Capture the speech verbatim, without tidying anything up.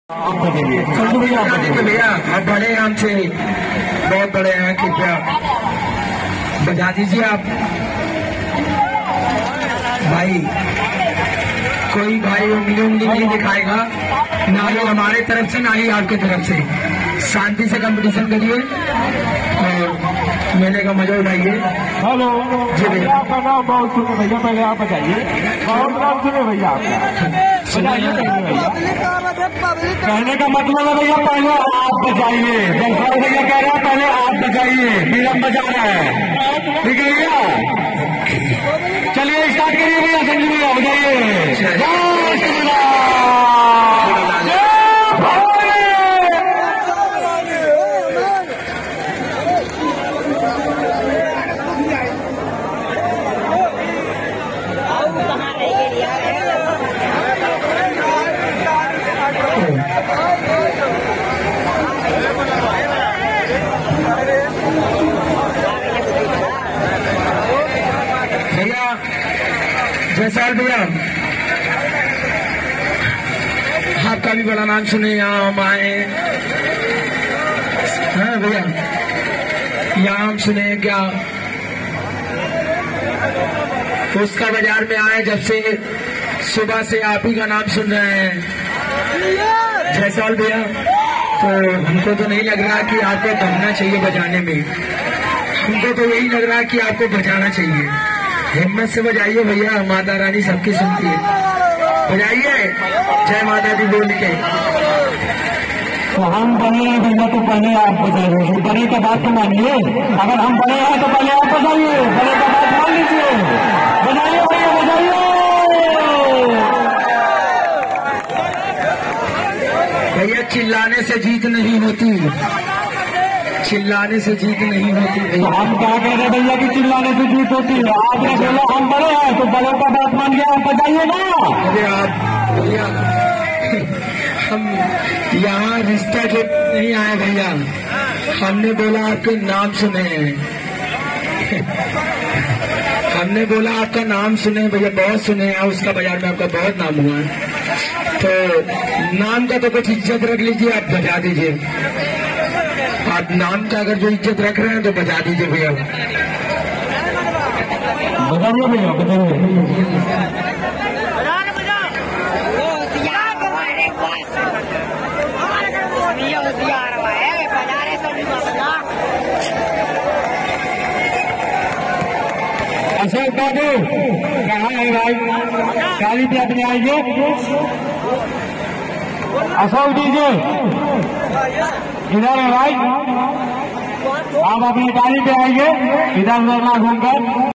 भैया आप बड़े हमसे बहुत बड़े हैं, कृपया बजा दीजिए आप। भाई कोई भाई उंगली उंगली नहीं दिखाएगा, ना ही हमारे तरफ से ना ही आपके तरफ से। शांति से कंपटीशन करिए और मेले का मजा उठाइए। हेलो जी भैया, आपका नाम बहुत सुने भैया, पहले आप बताइए। बहुत नाम सुने भैया आपका, बताइए भैया। कहने का मतलब है भैया पहले आप बजाइए। जलसाल भैया कह रहे हैं पहले आप बजाइए, फिर हम बजा रहे हैं, ठीक है भैया। चलिए स्टार्ट करिए भैया, संजू भैया बजाइए। भैया जयसाल भैया, आपका भी बड़ा नाम सुने यहाँ हम आए हैं भैया। यहाँ हम सुने क्या उसका बाजार में आए, जब से सुबह से आप ही का नाम सुन रहे हैं जयसाल भैया। तो हमको तो नहीं लग रहा कि आपको दमना चाहिए बजाने में, हमको तो यही लग रहा है कि आपको बजाना चाहिए। हिम्मत से बजाइए भैया, माता रानी सबकी सुनती है। बजाइए जय माता दी बोल के। तो हम बने हैं भैया, तो पहले आप बजाइए। बड़े का बात तो मानिए, अगर हम बड़े हैं तो पहले आप बजाइए। बड़े का बात मान लीजिए, बजाइए भैया बजाइए। भैया चिल्लाने से जीत नहीं होती, चिल्लाने से जीत नहीं होती तो भैया। हम क्या कह रहे हैं भैया कि चिल्लाने से जीत होती है। आपने बोला हम बड़े हैं तो बड़े का बात मान के आप बजाइए ना। अरे आप भैया हम यहाँ रिश्ता के नहीं आए भैया, हमने बोला आपके नाम सुने हैं। हमने बोला आपका नाम सुने भैया, बहुत सुने हैं, उसका बाजार में आपका बहुत नाम हुआ है। तो नाम का तो कुछ इज्जत रख लीजिए, आप बजा दीजिए। आप नाम का अगर जो इज्जत रख रहे हैं तो बजा दीजिए भैया। बजाइए भैया बजाइए। अशोक बाबू कहाँ है भाई, गाड़ी पे अपने आएंगे। अशोक दीजिए इधर है भाई, आप अपनी गाड़ी पे आएंगे, इधर उधर ना घूमकर।